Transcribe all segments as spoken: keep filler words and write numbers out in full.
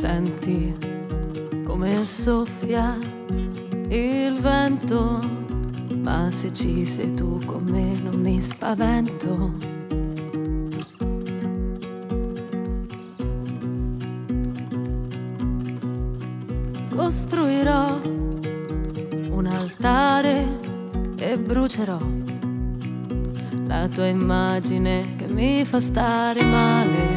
Senti come soffia il vento, ma se ci sei tu con me non mi spavento. Costruirò un altare e brucerò la tua immagine che mi fa stare male.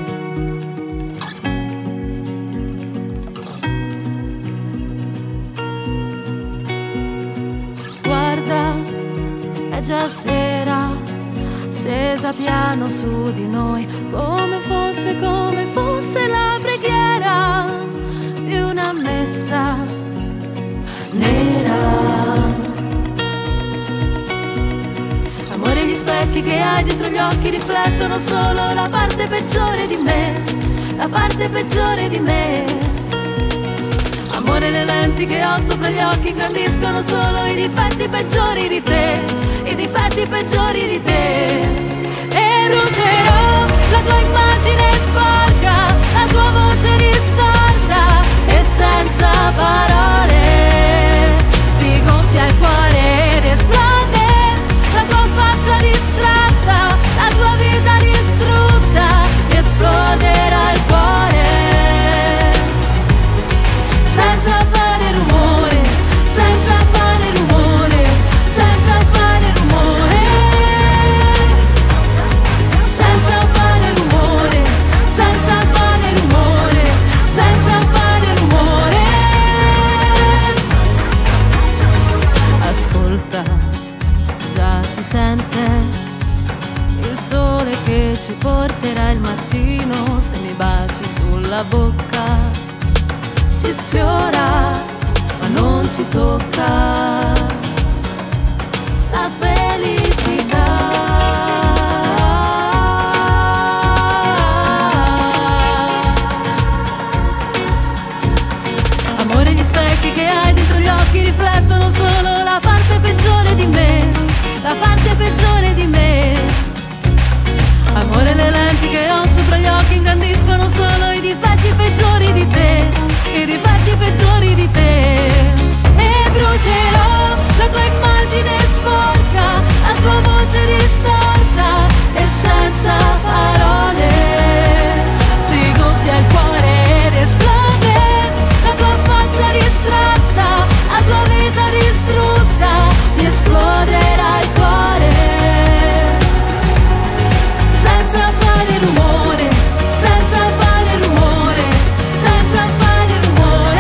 Guarda, è già sera, scesa piano su di noi, come fosse, come fosse la preghiera di una messa nera. Amore, gli specchi che hai dietro gli occhi riflettono solo la parte peggiore di me, la parte peggiore di me. Amore, le lenti che ho sopra gli occhi ingrandiscono solo i difetti peggiori di te, i difetti peggiori di te. E brucerò la tua immagine sporca, la tua voce distorta e senza parole si gonfia il cuore ed esplode la tua faccia distratta, la tua vita distrutta, esploderà il cuore senza fare rumore, senza fare rumore, senza fare rumore, senza fare rumore, senza fare rumore, senza fare rumore. Ascolta, già si sente il sole che ci porterà il mattino, se mi baci sulla bocca ci sfiora, ma non ci tocca la felicità. Amore, gli specchi che hai dentro gli occhi riflettono solo la parte peggiore di me, la parte peggiore di me. Amore, le lenti che ho sopra gli occhi ingrandiscono solo i difetti peggiori di te, i difetti peggiori di te. E brucerò la tua immagine sporca, la tua voce distorta e senza parole si gonfia il cuore ed esplode la tua faccia distratta, la tua vita distrutta, esploderà il cuore senza fare rumore, senza fare rumore, senza fare rumore,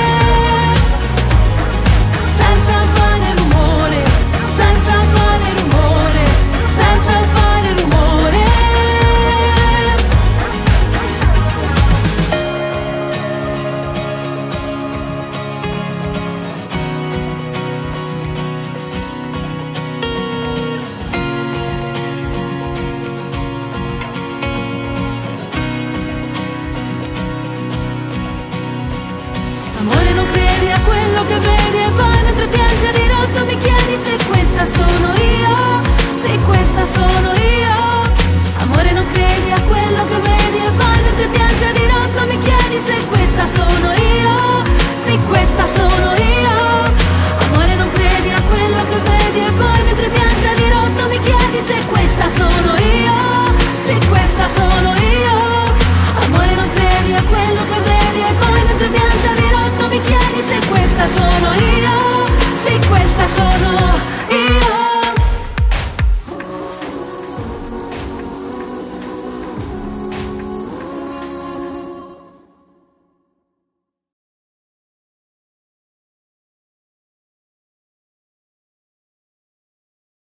senza fare rumore, senza fare rumore, senza fare rumore. Amore, non credi a quello che vedi.